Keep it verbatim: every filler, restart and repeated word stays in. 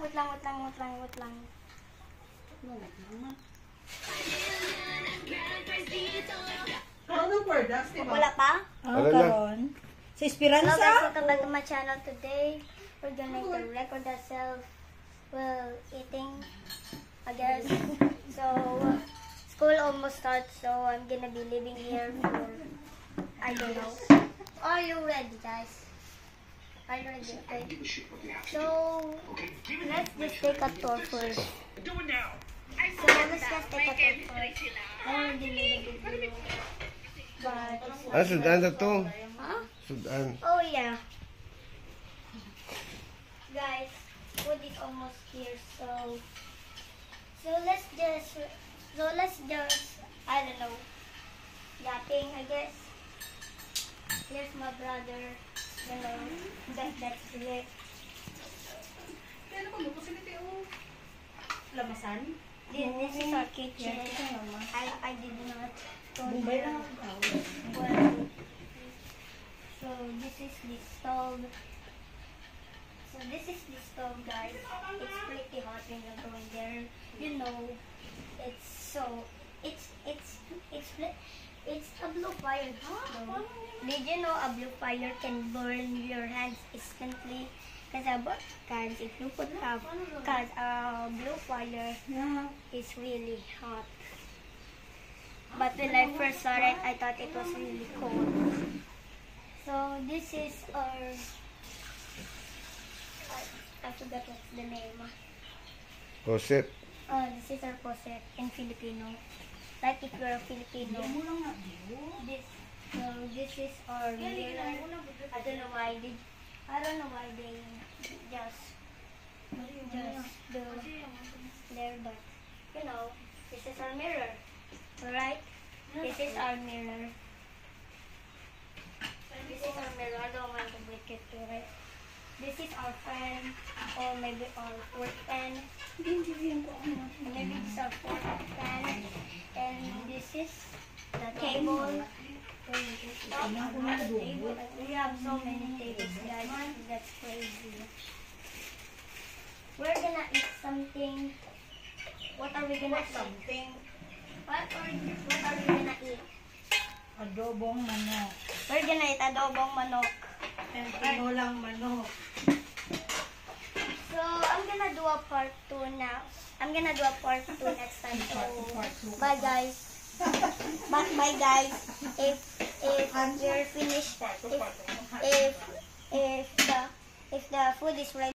wait lang, wait lang, wait lang, wait lang. Wala pa? Ah, karon. Sa Esperanza? Hello guys, welcome back to my channel. Today, we're gonna record ourselves while eating, I guess. So, school almost starts, so I'm gonna be living here for, I don't know. Are you ready, guys? Are you ready? Okay. So, let's just take a tour first. So, let's just take a tour first. I already made a big video. But, Ah, sudan na to. huh? Sudan. Oh yeah. Guys, food is almost here, so so let's just so let's just I don't know. Yapping, I guess. Here's my brother. You know, that that's it. Lamasan? This, this is our kitchen. I I did not told Bombay you. lang ako. Well, so this is the stove. So this is the stove, guys. It's pretty hot when you go in there. You know, it's so it's it's it's it's a blue fire. So, did you know a blue fire can burn your hands instantly? Cause a cause if you put a cause a blue fire Yeah. is really hot. But when I first saw it, I thought it was really cold. So this is our, I, I forgot what's the name. Poset. Oh, this is our poset in Filipino. Like if you're a Filipino. This, so this is our mirror. I don't know why they, I don't know why they just, just do there, but you know, this is our mirror. Alright? This is our mirror. This is our mirror. I don't want to break it to it. This is our fan, or maybe our fourth fan. Maybe this is our fourth fan. And this is the table. We have so many tables, guys. That's crazy. We're gonna eat something. What are we gonna eat? Something. What are, what are we gonna eat? Adobong manok. We're gonna eat adobong manok. And tinolang manok. So, I'm gonna do a part two now. I'm gonna do a part two next time. So, bye guys. But bye guys. If if we're finished, if if if the if the food is ready.